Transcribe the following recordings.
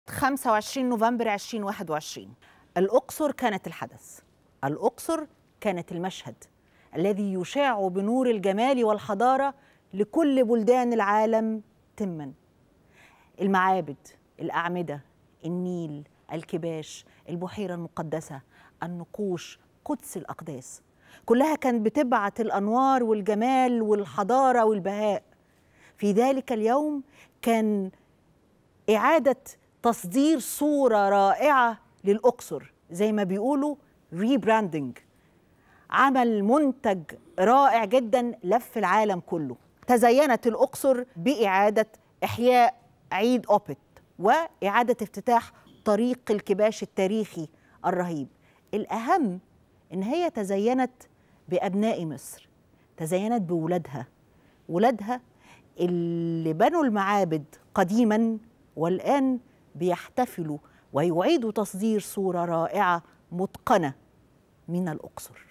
25 نوفمبر 2021 الأقصر كانت الحدث، الأقصر كانت المشهد الذي يشاع بنور الجمال والحضارة لكل بلدان العالم تماً. المعابد، الأعمدة، النيل، الكباش، البحيرة المقدسة، النقوش، قدس الأقداس، كلها كانت بتبعت الأنوار والجمال والحضارة والبهاء. في ذلك اليوم كان إعادة تصدير صورة رائعة للأقصر، زي ما بيقولوا ريبراندنج، عمل منتج رائع جدا لف العالم كله. تزينت الأقصر بإعادة إحياء عيد أوبت وإعادة افتتاح طريق الكباش التاريخي الرهيب. الأهم إن هي تزينت بأبناء مصر، تزينت بولادها، ولادها اللي بنوا المعابد قديما والآن بيحتفلوا ويعيدوا تصدير صورة رائعة متقنة من الأقصر.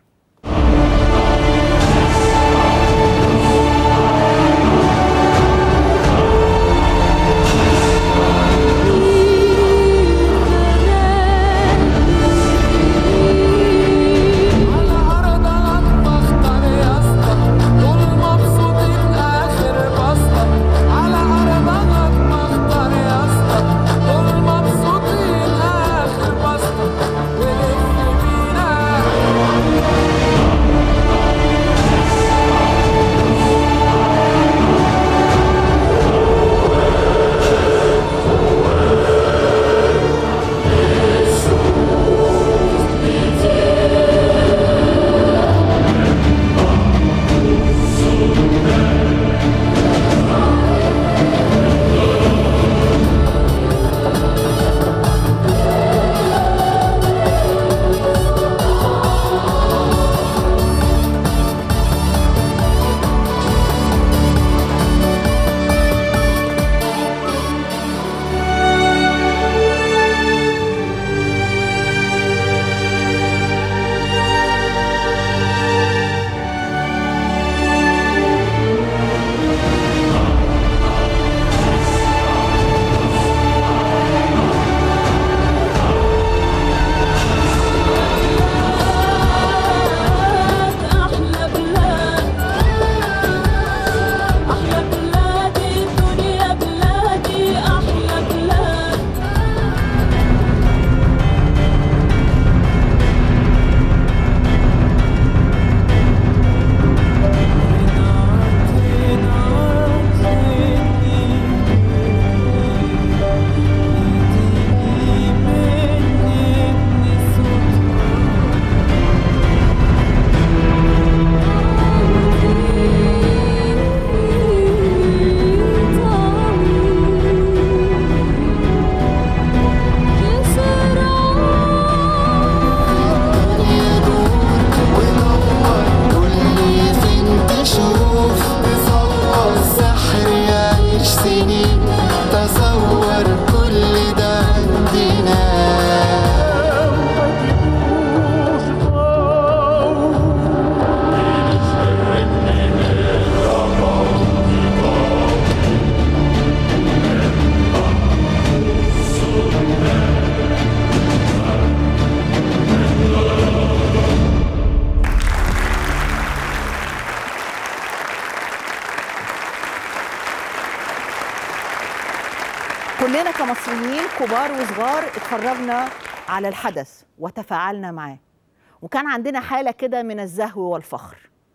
كلنا كمصريين كبار وصغار اتفرجنا على الحدث وتفاعلنا معاه، وكان عندنا حالة كده من الزهو والفخر،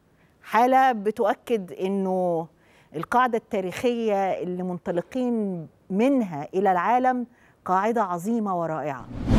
حالة بتؤكد إنه القاعدة التاريخية اللي منطلقين منها إلى العالم قاعدة عظيمة ورائعة.